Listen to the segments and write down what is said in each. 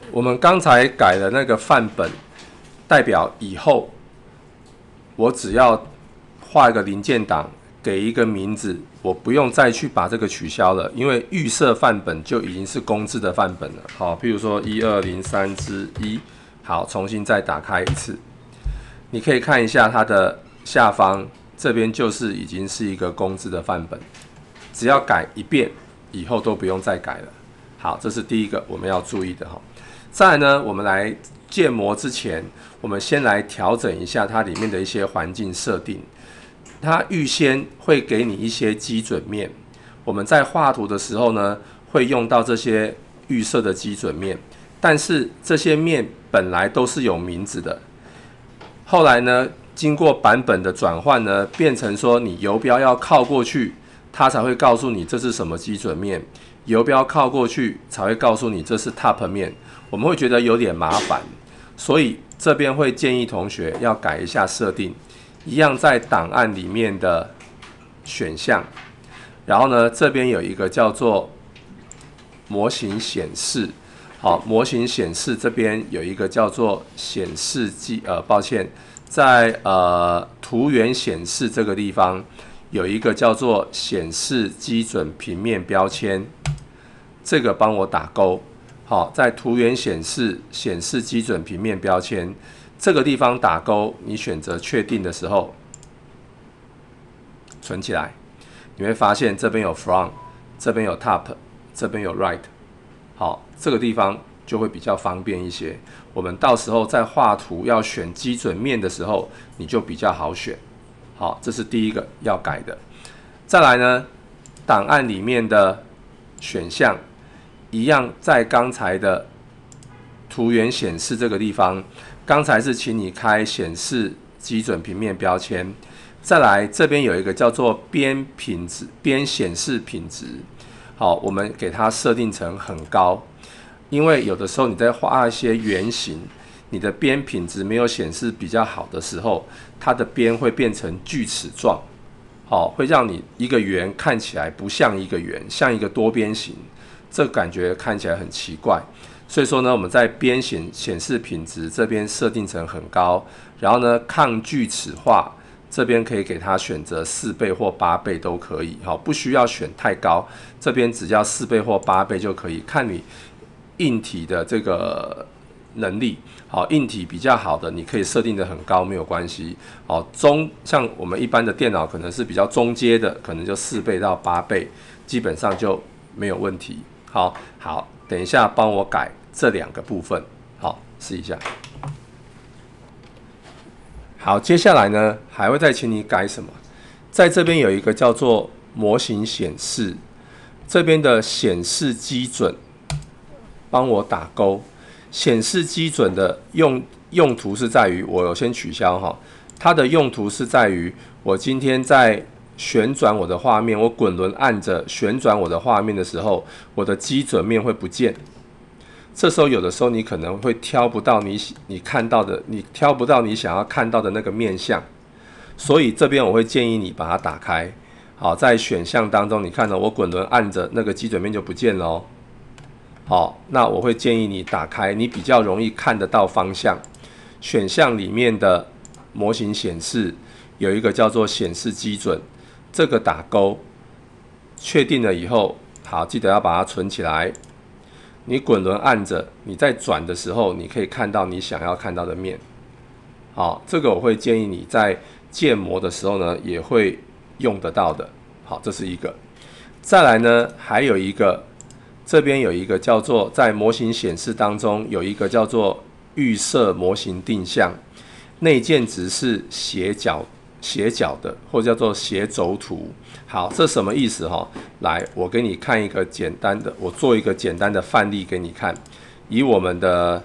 我们刚才改的那个范本，代表以后我只要画一个零件档，给一个名字，我不用再去把这个取消了，因为预设范本就已经是公制的范本了。好，譬如说1203之1，好，重新再打开一次，你可以看一下它的下方这边就是已经是一个公制的范本，只要改一遍，以后都不用再改了。好，这是第一个我们要注意的哈。再来呢，我们来建模之前，我们先来调整一下它里面的一些环境设定。它预先会给你一些基准面，我们在画图的时候呢，会用到这些预设的基准面，但是这些面本来都是有名字的。后来呢，经过版本的转换呢，变成说你游标要靠过去，它才会告诉你这是什么基准面；游标靠过去才会告诉你这是 top 面。我们会觉得有点麻烦，所以这边会建议同学要改一下设定，一样在档案里面的选项，然后呢，这边有一个叫做模型显示。好，模型显示这边有一个叫做显示抱歉，在图源显示这个地方有一个叫做显示基准平面标签，这个帮我打勾。好，在图源显示基准平面标签这个地方打勾，你选择确定的时候，存起来，你会发现这边有 from， 这边有 top， 这边有 right。好，这个地方就会比较方便一些。我们到时候在画图要选基准面的时候，你就比较好选。好，这是第一个要改的。再来呢，档案里面的选项一样，在刚才的图源显示这个地方，刚才是请你开显示基准平面标签。再来这边有一个叫做边显示品质。好，我们给它设定成很高，因为有的时候你在画一些圆形，你的边品质没有显示比较好的时候，它的边会变成锯齿状，好，会让你一个圆看起来不像一个圆，像一个多边形，这感觉看起来很奇怪。所以说呢，我们在边显示品质这边设定成很高，然后呢，抗锯齿化。这边可以给它选择4倍或8倍都可以，好，不需要选太高，这边只要4倍或8倍就可以，看你硬体的这个能力，好，硬体比较好的你可以设定的很高没有关系，好，像我们一般的电脑可能是比较中阶的，可能就4倍到8倍，基本上就没有问题。好，等一下帮我改这2个部分，好，试一下。好，接下来呢，还会再请你改什么？在这边有一个叫做模型显示，这边的显示基准，帮我打勾。显示基准的用途是在于，我先取消哈，它的用途是在于，我今天在旋转我的画面，我滚轮按着旋转我的画面的时候，我的基准面会不见。这时候有的时候你可能会挑不到你看到的，你挑不到你想要看到的那个面向，所以这边我会建议你把它打开。好，在选项当中，你看到我滚轮按着那个基准面就不见了哦。好，那我会建议你打开，你比较容易看得到方向。选项里面的模型显示有一个叫做显示基准，这个打勾，确定了以后，好，记得要把它存起来。你滚轮按着，你在转的时候，你可以看到你想要看到的面。好，这个我会建议你在建模的时候呢，也会用得到的。好，这是一个。再来呢，还有一个，这边有一个叫做在模型显示当中有一个叫做预设模型定向，内建值是斜角的，或者叫做斜轴图。好，这什么意思哈？来，我给你看一个简单的，我做一个简单的范例给你看。以我们的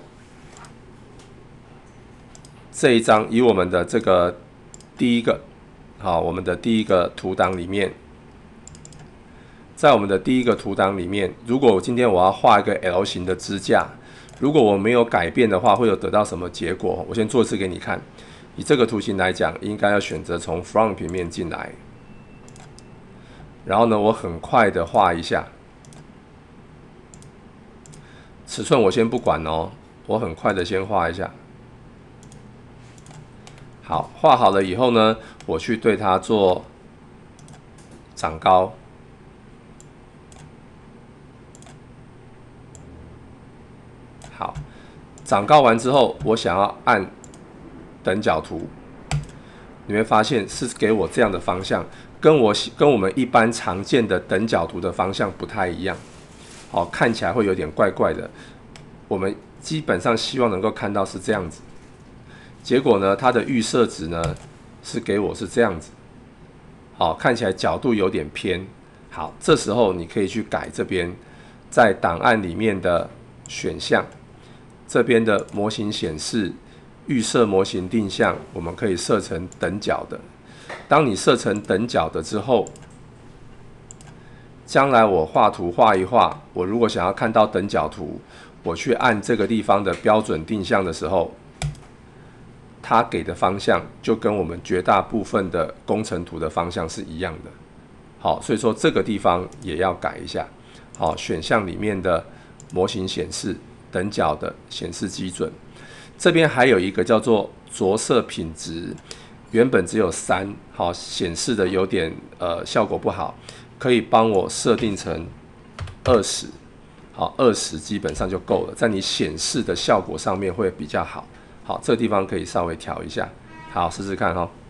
这一张，以我们的这个第一个，好，我们的第一个图档里面，在我们的第一个图档里面，如果今天我要画一个 L 型的支架，如果我没有改变的话，会有得到什么结果？我先做一次给你看。以这个图形来讲，应该要选择从 from 平面进来。然后呢，我很快的画一下， 尺寸我先不管哦，我很快的先画一下。好，画好了以后呢，我去对它做长高。好，长高完之后，我想要按等角图，你会发现是给我这样的方向，跟我们一般常见的等角图的方向不太一样。好，看起来会有点怪怪的。我们基本上希望能够看到是这样子，结果呢，它的预设值呢是给我是这样子。好，看起来角度有点偏。好，这时候你可以去改这边，在档案里面的选项，这边的模型显示预设模型定向，我们可以设成等角的。当你设成等角的之后，将来我画图画一画，我如果想要看到等角图，我去按这个地方的标准定向的时候，它给的方向就跟我们绝大部分的工程图的方向是一样的。好，所以说这个地方也要改一下。好，选项里面的模型显示等角的显示基准，这边还有一个叫做着色品质，原本只有3，好，显示的有点效果不好，可以帮我设定成20，好，20基本上就够了，在你显示的效果上面会比较好。好，这个地方可以稍微调一下，好，试试看哈。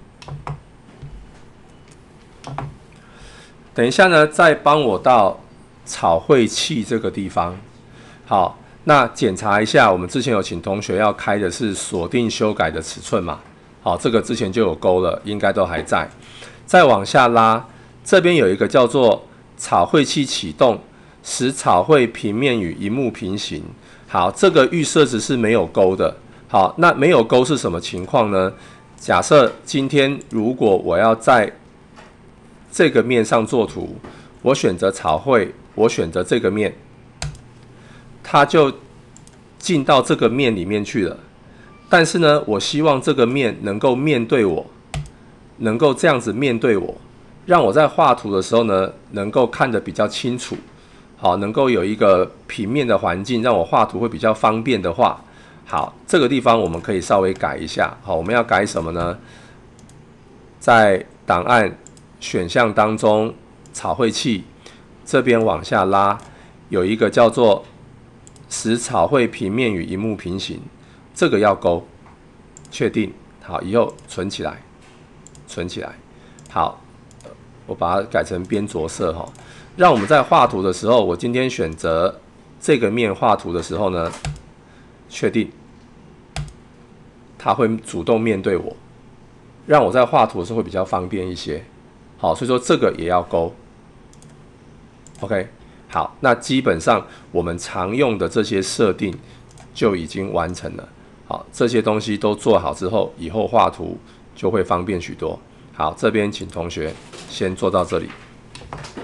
等一下呢，再帮我到草绘器这个地方。好，那检查一下，我们之前有请同学要开的是锁定修改的尺寸嘛？好，这个之前就有勾了，应该都还在。再往下拉，这边有一个叫做草绘器启动，使草绘平面与萤幕平行。好，这个预设值是没有勾的。好，那没有勾是什么情况呢？假设今天如果我要在这个面上做图，我选择草绘，我选择这个面，它就进到这个面里面去了。但是呢，我希望这个面能够面对我，能够这样子面对我，让我在画图的时候呢，能够看得比较清楚。好，能够有一个平面的环境，让我画图会比较方便的话。好，这个地方我们可以稍微改一下。好，我们要改什么呢？在档案选项当中，草绘器这边往下拉，有一个叫做使草绘平面与萤幕平行，这个要勾，确定。好，以后存起来，存起来。好，我把它改成边着色哈，让我们在画图的时候，我今天选择这个面画图的时候呢，确定。它会主动面对我，让我在画图的时候会比较方便一些。好，所以说这个也要勾。OK， 好，那基本上我们常用的这些设定就已经完成了。好，这些东西都做好之后，以后画图就会方便许多。好，这边请同学先做到这里。